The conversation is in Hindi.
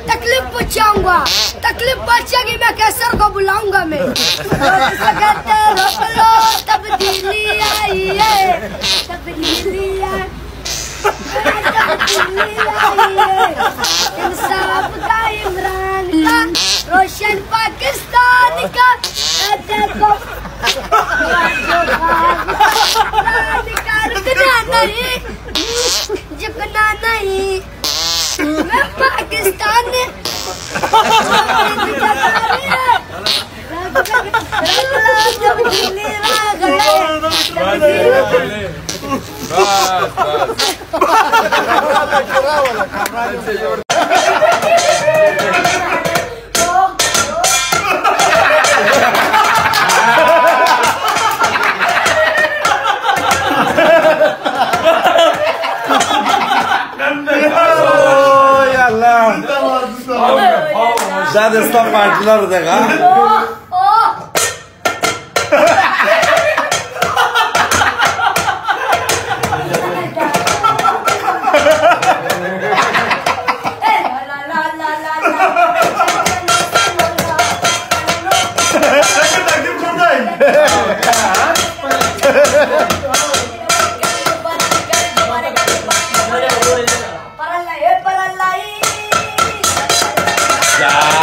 तकलीफ पहुंचाऊंगा, तकलीफ पहुंचेगी मैं कैसर को बुलाऊंगा मैं। रोक लो तब्दीली आई है, तब्दीली आई, इंसाफ का इमरान का, रोशन पाकिस्तान का, देखो रुकना नहीं, झुकना नहीं, मैं Pakistan Dadestan partiler de ha. para